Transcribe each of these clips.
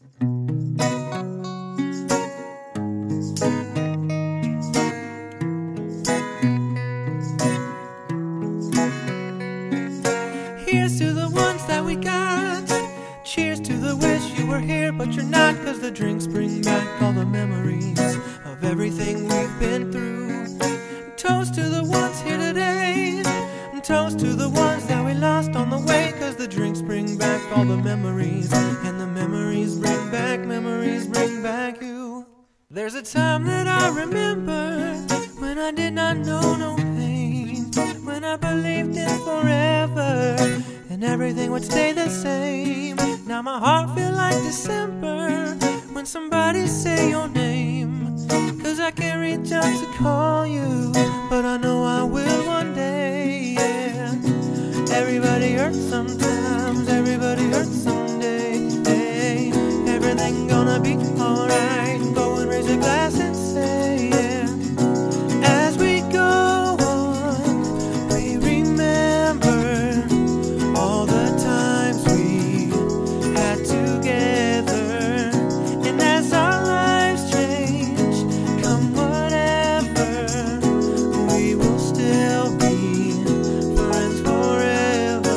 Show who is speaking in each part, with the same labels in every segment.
Speaker 1: Here's to the ones that we got. Cheers to the wish you were here but you're not, 'cause the drinks bring back all the memories of everything we've been through. Toast to the ones here today, and toast to the ones that we lost on the way, 'cause the drinks bring back all the memories, and the memories bring back you. There's a time that I remember when I did not know no pain, when I believed in forever and everything would stay the same. Now my heart feels like December when somebody say your name, 'cause I can't reach out to call you, but I know I will one day, yeah. Everybody hurts sometimes, everybody hurts someday, hey. Everything gonna be alright, go and raise a glass and say, yeah. As we go on, we remember all the times we had together, and as our lives change, come whatever, we will still be friends forever.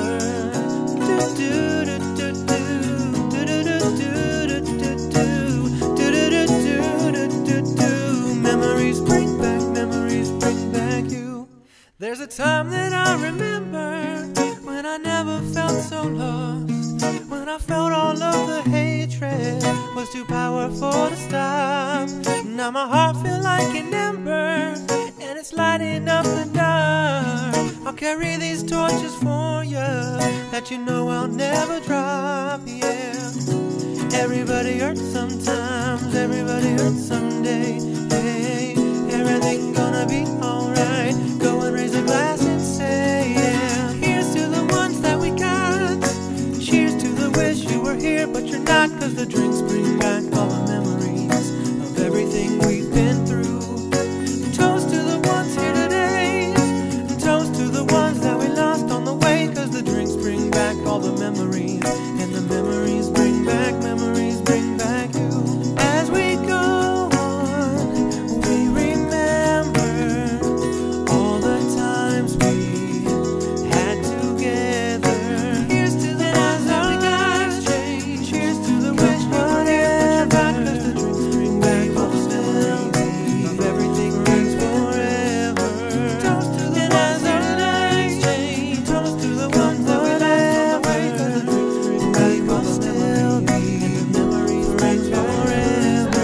Speaker 1: Memories bring back you. There's a time that I remember when I never felt so lost, when I felt all of the hatred was too powerful to stop. Now my heart feels like an ember, and it's lighting up the dark. I'll carry these torches for you that you know I'll never drop, yeah. Everybody hurts sometimes, everybody hurts someday, hey. Everything gonna be alright, go and raise a glass and say, yeah. Here's to the ones that we got. Cheers to the wish you were here but you're not, 'cause the drinks bring back all the memories of everything we've been through. Toast to the ones here today, and toast to the ones that we lost on the way, 'cause the drinks bring back all the memories, and the memories bring back you. As we go on, we remember all the times we had together. Here's to the ones that we got. Cheers to the wish you were here but you're not, 'cause the drinks bring back all the memories of everything rings forever. Toast to the ones that we got. Toast to the ones that we lost on the way, 'cause the drinks bring back all the memories, and the memories bring forever.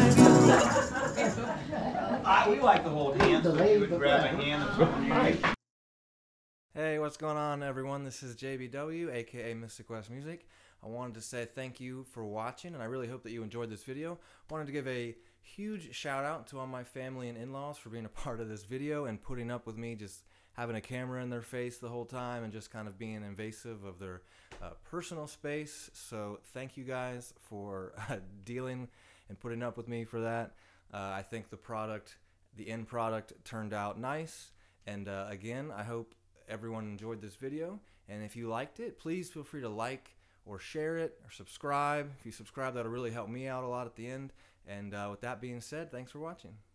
Speaker 2: We like to hold hands, so you would grab a hand and someone right.
Speaker 3: Hey, what's going on, everyone? This is JBW, aka Mystic West Music. I wanted to say thank you for watching, and I really hope that you enjoyed this video. I wanted to give a huge shout out to all my family and in-laws for being a part of this video and putting up with me just having a camera in their face the whole time and just kind of being invasive of their personal space. So thank you guys for dealing and putting up with me for that. I think the end product turned out nice, and again, I hope everyone enjoyed this video, and if you liked it, please feel free to like or share it or subscribe. If you subscribe, that'll really help me out a lot at the end. And with that being said, thanks for watching.